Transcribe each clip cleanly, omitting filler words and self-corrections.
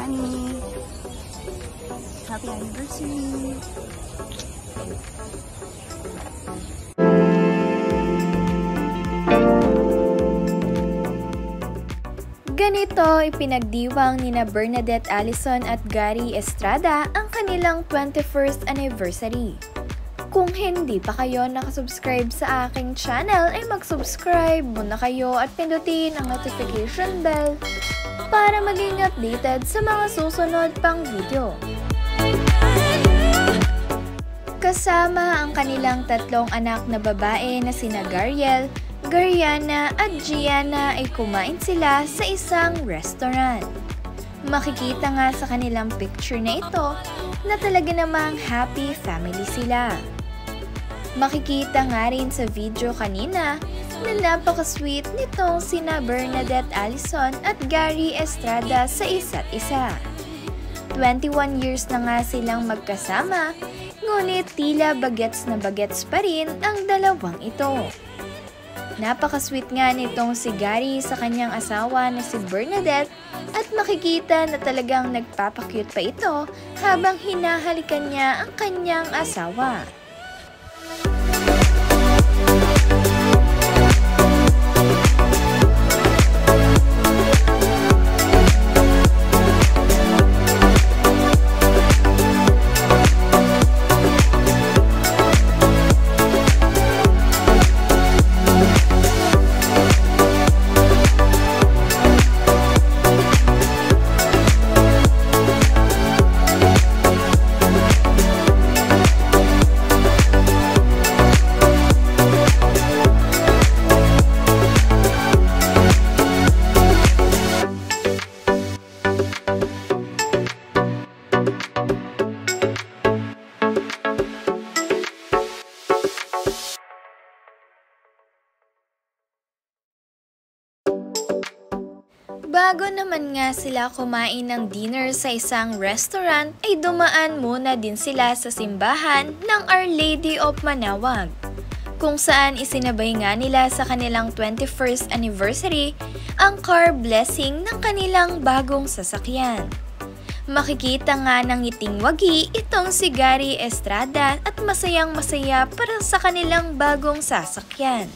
honey. Happy anniversary. Ganito ipinagdiwang nina Bernadette, Allyson at Gary Estrada ang kanilang 21st anniversary. Kung hindi pa kayo nakasubscribe sa aking channel ay mag-subscribe muna kayo at pindutin ang notification bell para maging updated sa mga susunod pang video. Kasama ang kanilang tatlong anak na babae na sina Gariel, Gariana at Gianna ay kumain sila sa isang restaurant. Makikita nga sa kanilang picture na ito na talaga namang happy family sila. Makikita nga rin sa video kanina na napaka-sweet nitong sina Bernadette, Allyson at Gary Estrada sa isa't isa. 21 years na nga silang magkasama, ngunit tila bagets na bagets pa rin ang dalawang ito. Napaka-sweet nga nitong si Gary sa kanyang asawa na si Bernadette at makikita na talagang nagpapakyut pa ito habang hinahalikan niya ang kanyang asawa. Bago naman nga sila kumain ng dinner sa isang restaurant ay dumaan muna din sila sa simbahan ng Our Lady of Manawag, kung saan isinabay nga nila sa kanilang 21st anniversary ang car blessing ng kanilang bagong sasakyan. Makikita nga ng ngiting wagi itong si Gary Estrada at masayang masaya para sa kanilang bagong sasakyan.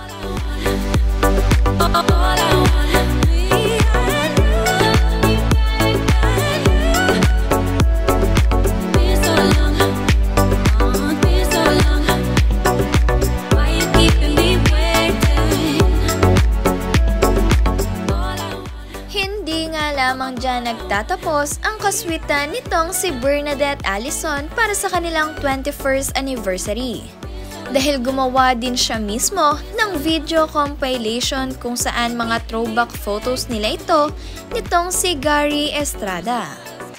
Lamang dyan nagtatapos ang kaswitan nitong si Bernadette, Allyson para sa kanilang 21st anniversary. Dahil gumawa din siya mismo ng video compilation kung saan mga throwback photos nila ito nitong si Gary Estrada.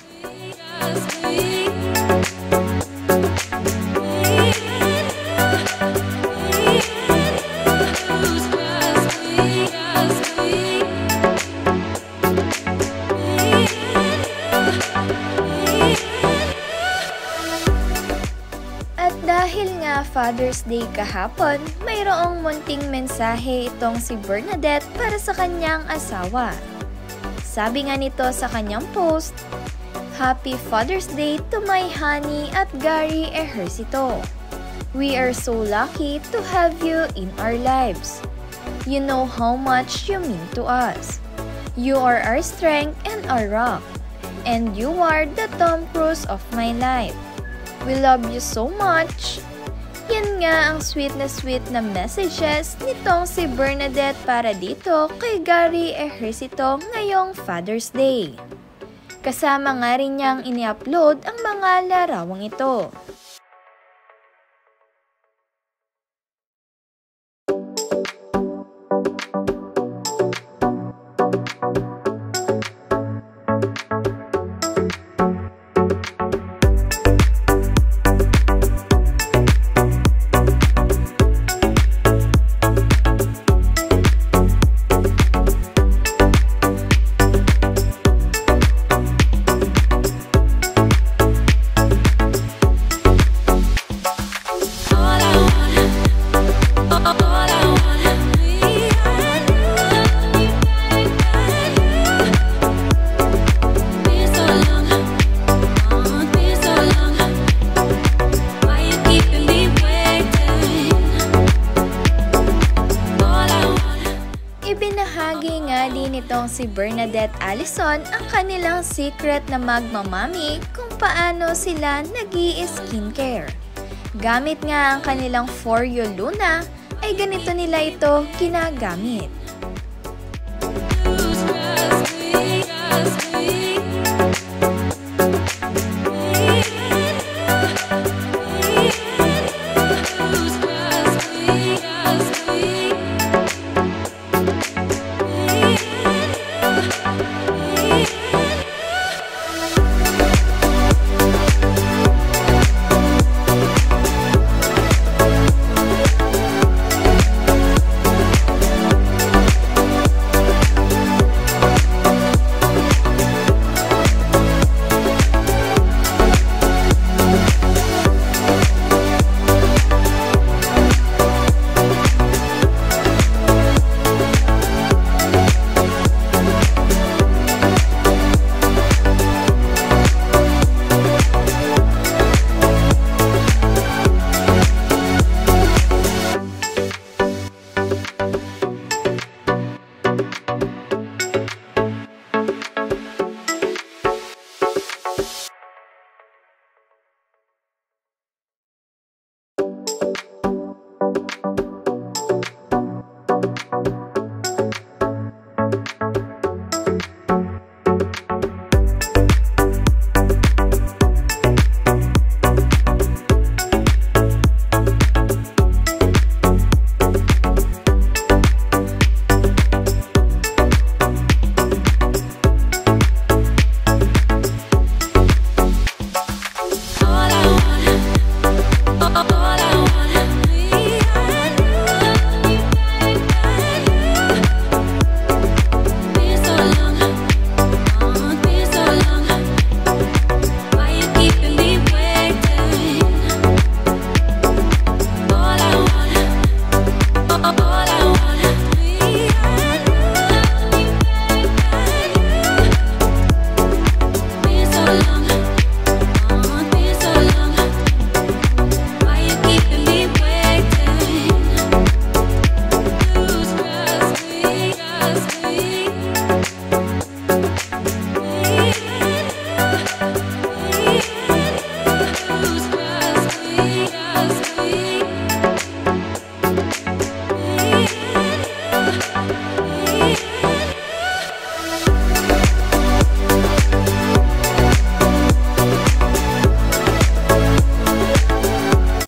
Dahil nga Father's Day kahapon, mayroong munting mensahe itong si Bernadette para sa kanyang asawa. Sabi nga nito sa kanyang post, "Happy Father's Day to my honey at Gary Ejercito. We are so lucky to have you in our lives. You know how much you mean to us. You are our strength and our rock. And you are the Tom Cruise of my life. We love you so much." Yan nga ang sweet na messages nitong si Bernadette para dito kay Gary Ejercito ngayong Father's Day. Kasama nga rin niyang ini-upload ang mga larawang ito. nitong si Bernadette Allyson ang kanilang secret na magmamami kung paano sila nag-i-skincare. Gamit nga ang kanilang For You Luna, ay ganito nila ito ginagamit.